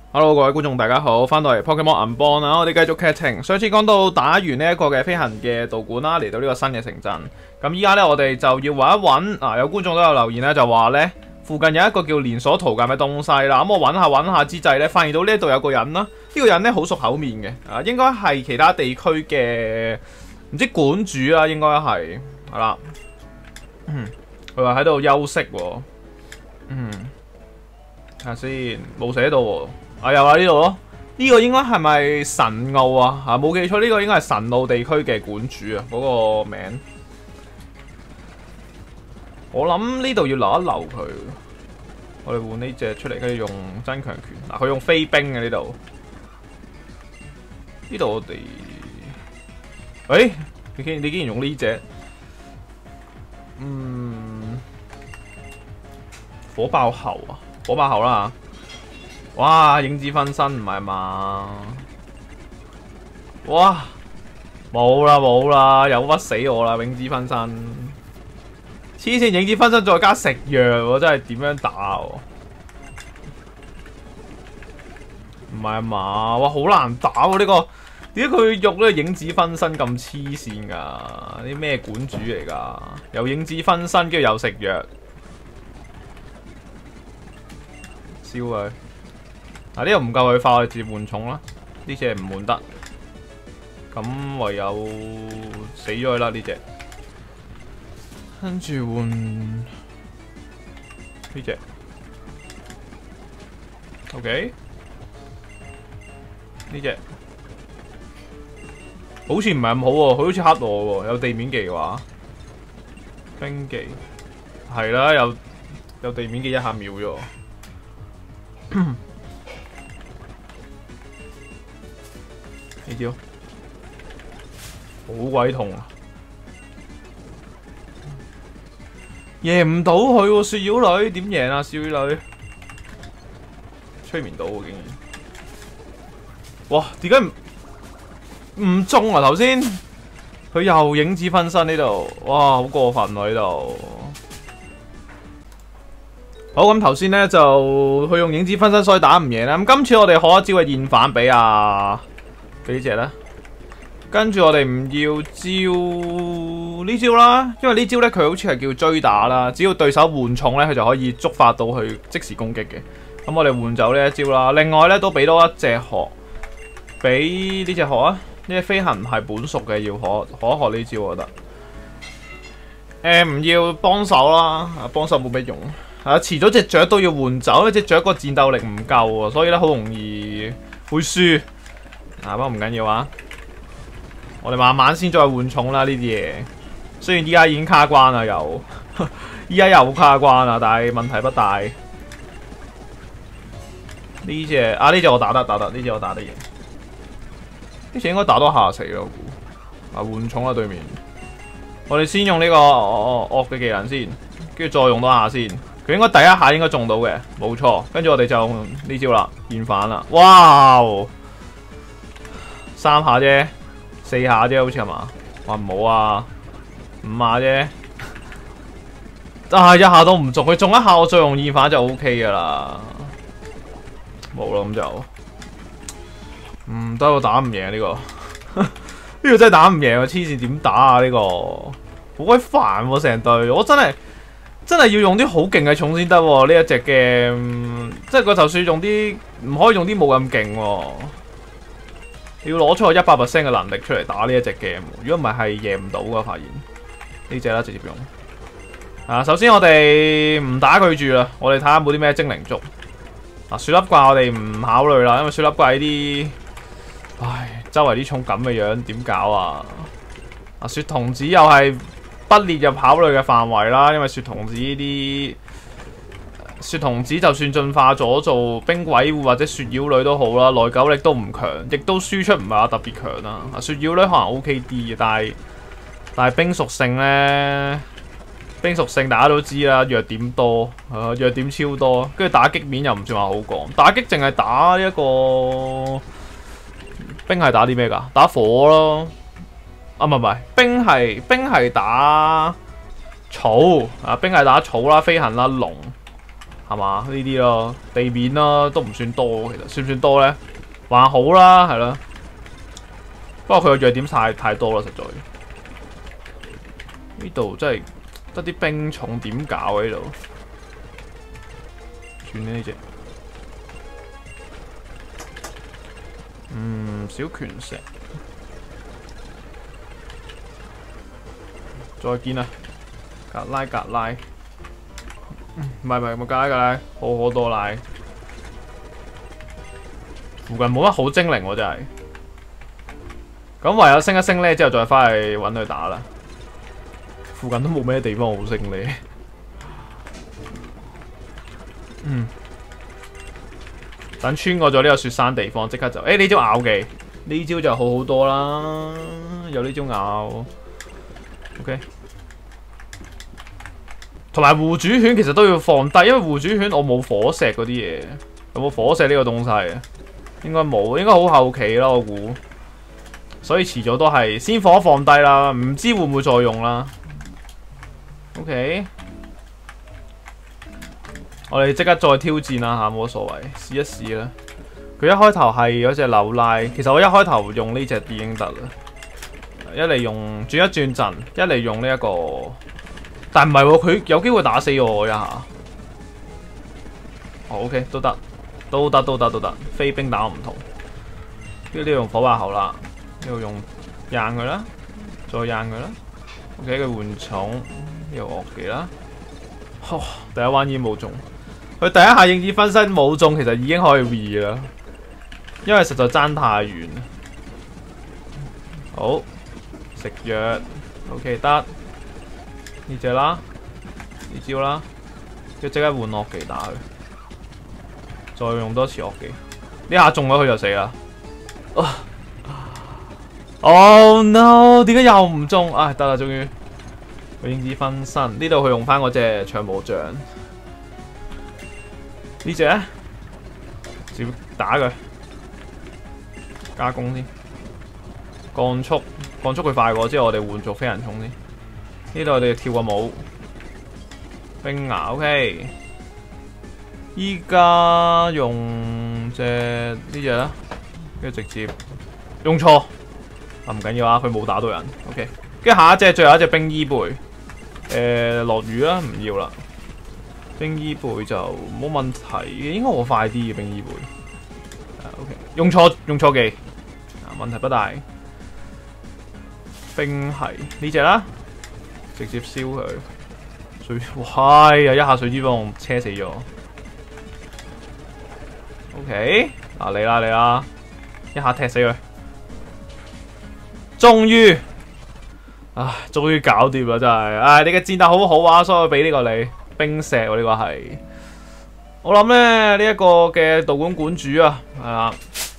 Hello， 各位觀眾大家好，翻到嚟 Pokemon Unbound 啦，我哋繼續劇情。上次講到打完呢一個嘅飛行嘅道館啦，嚟到呢個新嘅城鎮。咁依家呢，我哋就要揾一揾啊！有觀眾都有留言呢，就話呢附近有一個叫連鎖圖鑑嘅東西啦。咁我揾下之際呢，發現到呢度有個人啦。呢個人呢，好熟口面嘅，應該係其他地區嘅唔知館主啦，應該係啦。佢話喺度休息喎。睇下先，冇寫到喎。有啦呢度咯，呢個應該係咪神奧啊？冇記錯呢個應該係神奧地區嘅館主啊，嗰個名。我諗呢度要留一留佢。我哋換呢隻出嚟，跟住用增強拳。佢用飛兵嘅呢度。呢度我哋，你竟然用呢隻，火爆猴啊！火爆猴啦。哇！影子分身唔係嘛？哇！冇啦，又屈死我啦！影子分身，黐線！影子分身再加食藥，真係點樣打？唔係嘛？哇！好難打喎呢個，點解佢用呢個影子分身咁黐線噶？啲咩館主嚟噶？有影子分身，跟住又食藥，燒佢！呢個唔夠佢快，我哋直接換寵啦。呢隻唔換得，咁唯有死咗佢啦呢隻。跟住換呢隻 ，OK， 呢隻好似唔係咁好喎，佢好似黑我喎，有地面技嘅話，冰技係啦，有地面技一下秒咗。呢招好鬼痛啊！贏唔到佢喎，雪妖女點贏啊？雪妖女催眠到喎，竟然！哇，點解唔中啊？頭先佢又影子分身呢度，哇，好過分喎呢度！好，咁頭先呢，就佢用影子分身，所以打唔贏啦。咁今次我哋學一招嘅現反俾呢隻咧，跟住我哋唔要招呢招啦，因為呢招咧佢好似係叫追打啦，只要對手換寵咧，佢就可以觸發到佢即時攻擊嘅。咁我哋換走呢一招啦。另外咧都俾多一隻殼，俾呢隻殼啊，呢隻飛行係本屬嘅，要學呢招我覺得。唔要幫手啦，幫手冇咩用。遲咗隻雀都要換走，因為隻雀個戰鬥力唔夠啊，所以咧好容易會輸。不過唔緊要啊，我哋慢慢先再換寵啦呢啲嘢。雖然依家已經卡關啦，依家又卡關啦，但係問題不大。呢隻我打得，呢隻我打得贏。呢隻應該打多下死咯，我估。換寵啦對面。我哋先用呢個惡嘅技能先，跟住再用多下先。佢應該第一下應該中到嘅，冇錯。跟住我哋就用呢招啦，現反啦。哇！3下啫，4下啫，好似係嘛？話唔好啊，5下啫。一下都唔中，佢中一下，我再用現反就 OK 噶啦。冇啦，咁就得我打唔贏呢個，呢個真係打唔贏啊！黐線點打啊？呢個好鬼煩喎，成隊我真係要用啲好勁嘅寵先得喎。呢一隻嘅，即係佢就算用啲唔可以用啲冇咁勁喎。要攞出100% 嘅能力出嚟打呢一隻 game， 如果唔係贏唔到噶。發現呢隻啦，直接用。首先我哋唔打佢住啦，我哋睇下有冇啲咩精靈族。雪粒怪我哋唔考慮啦，因為雪粒怪呢啲，周圍啲寵咁嘅樣點搞啊？雪童子又係不列入考慮嘅範圍啦，因為雪童子呢啲。雪童子就算進化咗做冰鬼戶或者雪妖女都好啦，耐久力都唔強，亦都輸出唔係話特別強啦。雪妖女可能 OK 啲嘅，但係冰屬性呢，冰屬性大家都知啦，弱點多，弱點超多，跟住打擊面又唔算話好講，打擊淨係打一個冰係打啲咩㗎？打火咯，唔係，冰係打草啊，冰係打草啦，飛行啦，龍。 係嘛？呢啲咯，地面咯都唔算多，其實算唔算多咧？還好啦，係咯。不過佢個弱點太多啦，實在。呢度真係得啲兵重點搞啊！呢度轉呢隻，小拳石，再見啦，格拉，唔係格拉，好多拉，附近冇乜好精靈喎，真係。咁唯有升一升呢，之後再翻去揾佢打啦。附近都冇咩地方好升呢。等穿過咗呢個雪山地方，即刻就呢招咬技，呢招就好多啦。有呢招咬 ，OK。同埋護主犬其實都要放低，因為護主犬我冇火石嗰啲嘢。有冇火石呢個東西啊？應該冇，應該好後期啦，我估。所以遲早都係先放低啦，唔知會唔會再用啦。OK， 我哋即刻再挑戰啦嚇，冇乜所謂，試一試啦。佢一開頭係嗰隻柳拉，其實我一開頭用呢隻已經得啦。一嚟用轉一轉陣，一嚟用呢一個，但唔係喎，佢有機會打死我一下。哦 ，OK， 都得，飛兵打我唔同。跟住呢度用火把口啦，呢度用硬佢啦，再硬佢啦。OK， 佢換重，呢度惡技啦。第一彎已經冇中，佢第一下影子分身冇中，其實已經可以 V 啦，因為實在爭太遠。好，食藥 ，OK 得呢隻啦，呢招啦，跟住即刻換惡技打佢，再用多次惡技，呢下中咗佢就死啦。Oh no！ 點解又唔中？唉，得啦，終於佢影子分身呢度，佢用翻嗰隻長毛象，呢隻咧直接打佢，加攻先，降速佢快過，之後我哋換做飛人衝先。呢度我哋跳個舞，冰牙 OK。依家用隻呢隻啦，跟住直接用錯。唔緊要啊，佢冇打到人 ，OK。跟住下一隻，最後一隻冰衣貝，落雨啦，唔要啦。冰衣貝就冇問題嘅，應該我快啲嘅冰衣貝。OK， 用錯技，問題不大。冰係呢隻啦，直接燒佢。哇呀！一下水之棒車死咗。OK， 嚟啦，一下踢死佢。終於搞掂啦！真係，你嘅戰鬥好好啊，所以我俾呢個你冰石喎，呢個係我諗咧呢一個嘅道館館主啊，係啦，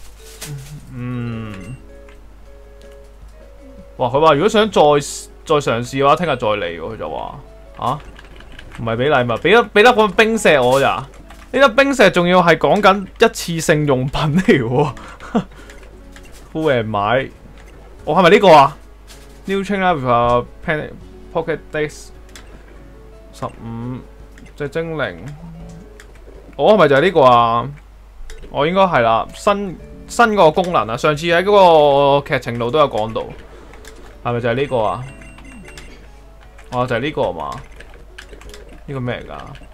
哇！佢話如果想再嘗試嘅話，聽日再嚟喎。佢就話唔係俾禮物，俾得個冰石我咋？呢粒冰石仲要係講緊一次性用品嚟喎。Who am I？我係咪呢個啊 ？New Chain 啦 ，with Pocket Dex 15隻精靈。我係咪就係呢個啊？我應該係啦，新個功能啊！上次喺嗰個劇情度都有講到，係咪就係呢個啊？就係呢個啊嘛？呢個咩嚟㗎？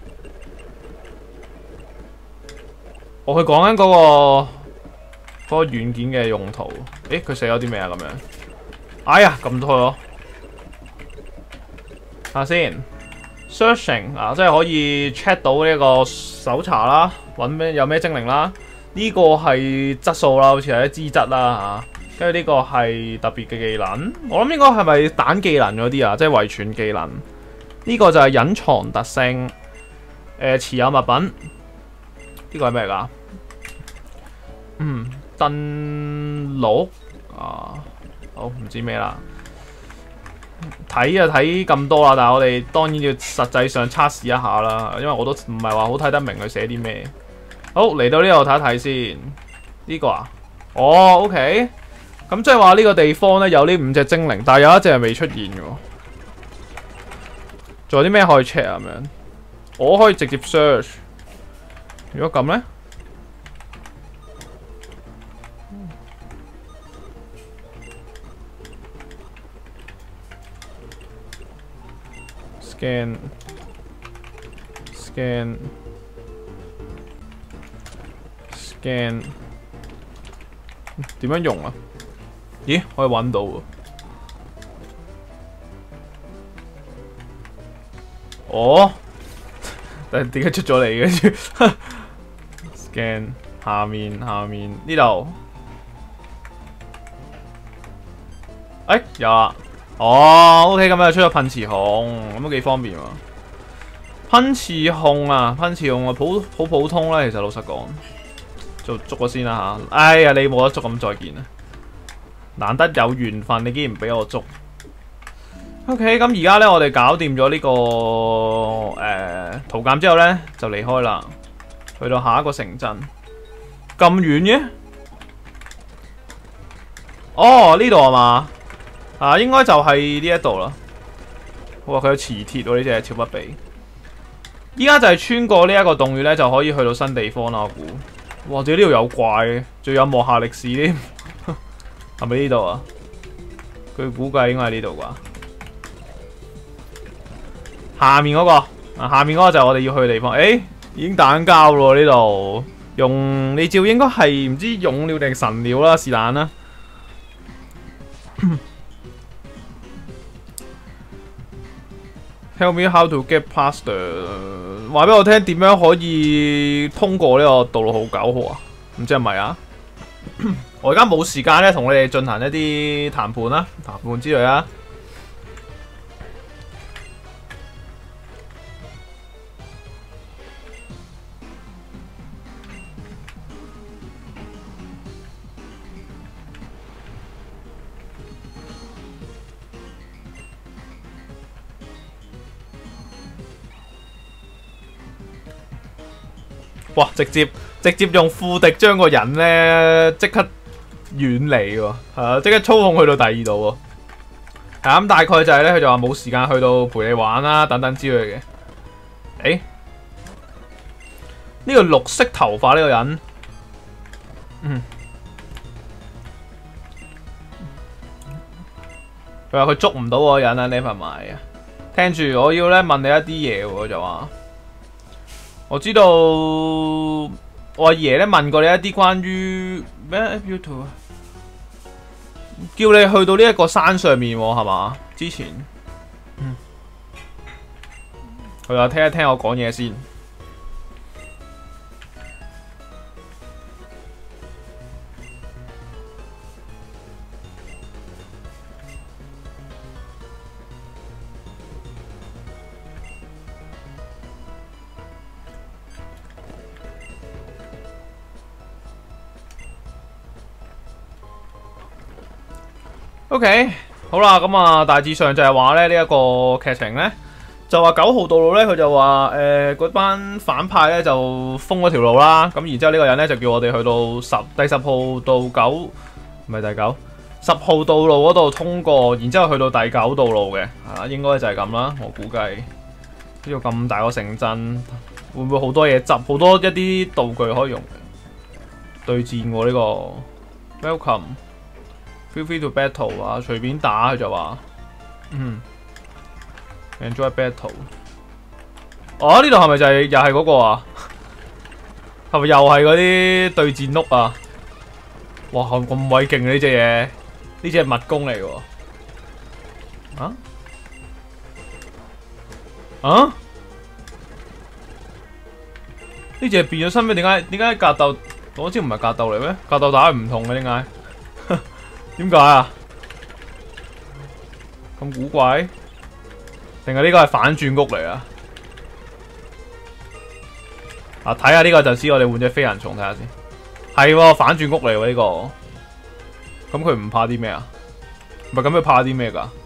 佢講緊嗰個軟件嘅用途。佢寫咗啲咩啊？咁樣，哎呀，撳錯咗。睇下先 ，searching 即係可以 check 到呢個搜查啦，揾有咩精靈啦。呢個係質素啦，好似係啲資質啦嚇。跟住呢個係特別嘅技能，我諗應該係咪彈技能嗰啲啊？即係遺傳技能。呢個就係隱藏特性。持有物品。呢個係咩㗎？登錄好唔知咩啦，睇就睇咁多啦，但係我哋當然要實際上測試一下啦，因為我都唔係話好睇得明佢寫啲咩。好，嚟到呢度睇一睇先，呢個啊，OK， 咁即係話呢個地方咧有呢5隻精靈，但係有一隻係未出現嘅，仲有啲咩可以 check 咁樣？我可以直接 search， 如果咁咧？Scan 點樣用啊？咦，可以揾到喎。哦，但係點解出咗嚟嘅？Scan 下面呢度，哎有啦。哦 ，OK， 咁又出咗噴池孔，咁都幾方便喎。噴池孔啊，好普通啦。其實老實講，就捉咗先啦吓。哎呀，你冇得捉咁再見啊！難得有緣分，你竟然唔俾我捉。OK， 咁而家咧，我哋搞掂咗呢個圖鑑之後咧，就離開啦，去到下一個城鎮。咁遠嘅？哦，呢度係嘛？啊，應該就係呢一度啦。哇，佢有磁鐵喎，呢隻超不比。依家就係穿過呢一個洞穴咧，就可以去到新地方啦。我估，哇！呢度有怪嘅，仲有幕下歷史添，係咪呢度啊？佢估計應該係呢度啩。下面嗰個，下面嗰個就係我哋要去嘅地方。誒，已經打緊交咯呢度。用你照應該係唔知勇鳥定神鳥啦，是但啦。Tell me how to get past。話俾我聽點樣可以通過呢個道路號9號啊？唔知係咪啊？我而家冇時間咧，同你哋進行一啲談判啦、談判之類啊。哇！直接用副敵將個人咧即刻遠離喎，係啊，即刻操控去到第二度喎。係咁大概就係咧，佢就話冇時間去到陪你玩啦，等等之類嘅。誒，呢個綠色頭髮呢個人，佢話佢捉唔到嗰個人啊 ，never mind啊。聽住，我要咧問你一啲嘢喎，就話。我知道我阿爺咧問過你一啲關於咩 YouTube 啊，叫你去到呢一個山上面係嘛？之前，佢話聽一聽我講嘢先。OK， 好啦，咁啊，大致上就係話咧呢一個劇情咧，就話9號道路咧，佢就話嗰班反派咧就封咗條路啦，咁然之後呢個人咧就叫我哋去到第10號到9，唔係第9，10號道路嗰度通過，然之後去到第9道路嘅，係啦，應該就係咁啦，我估計呢個咁大個城鎮，會唔會好多嘢執，好多一啲道具可以用嘅對戰喎呢個 Welcome。Feel free to battle 啊，隨便打佢就話，enjoy battle。哦，呢度係咪就係又係嗰個啊？係咪又係嗰啲對戰屋啊？哇，咁鬼勁呢隻嘢，呢隻係密弓嚟嘅。啊？啊？呢隻變咗身咩？點解格鬥？我知唔係格鬥嚟咩？格鬥打係唔同嘅，點解？點解啊？咁古怪？定係呢個係反轉屋嚟啊？啊，睇下呢個就知我哋換隻飛人蟲睇下先。係喎，反轉屋嚟喎呢個。咁佢唔怕啲咩啊？唔係咁佢怕啲咩㗎？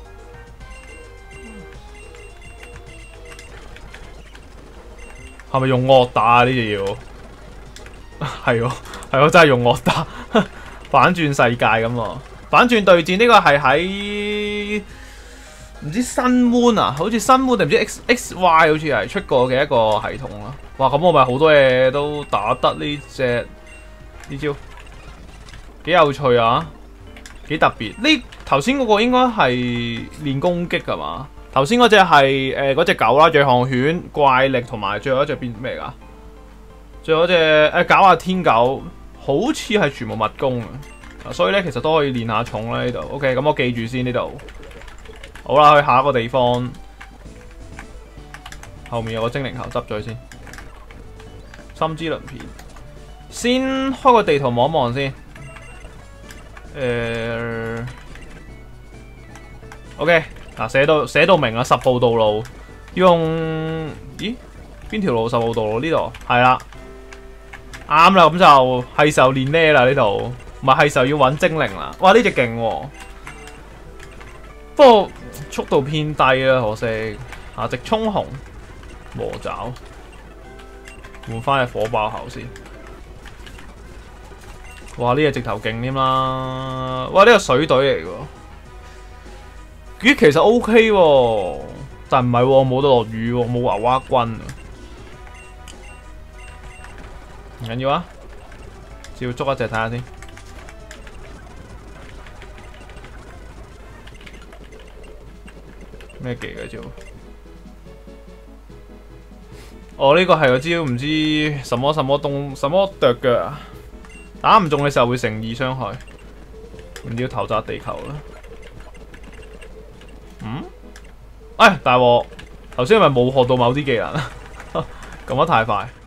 係咪用惡打啊？呢隻要？係喎，係喎，真係用惡打。反轉世界咁喎。反轉對戰呢個係喺唔知新 moon 啊，好似新 moon 定唔知 XY 好似係出過嘅一個系統啦。哇，咁我咪好多嘢都打得呢招，幾有趣啊，幾特別。呢頭先嗰個應該係練攻擊㗎嘛？頭先嗰隻係嗰隻狗啦，最後犬怪力同埋最後一隻變咩㗎？最後一隻搞下天狗，好似係全部物攻啊，所以咧其實都可以練下重啦呢度。OK， 咁我記住先呢度。好啦，去下一個地方，後面有個精靈球執咗先。心之輪片，先開個地圖望一望先。OK， 嗱寫到明啦，10號道路要用，咦？邊條路10號道路？呢度係啦，啱啦，咁就係時候練咩啦？呢度唔係時候要揾精靈啦。哇，呢隻勁喎，不過速度偏低啦，可惜。直衝紅魔爪，換翻隻火爆喉先。哇！呢隻直頭勁添啦！哇！呢個水隊嚟㗎，咦？其實 OK 喎，但唔係喎，冇得落雨喎，冇娃娃軍啊！唔緊要啊，照捉一隻睇下先。咩技嘅招？哦，呢個係個招，唔知什麼凍什麼剁腳啊！打唔中嘅時候會乘2傷害，唔要投擲地球啦。哎，大鑊！頭先係咪冇學到某啲技能？撳得太快。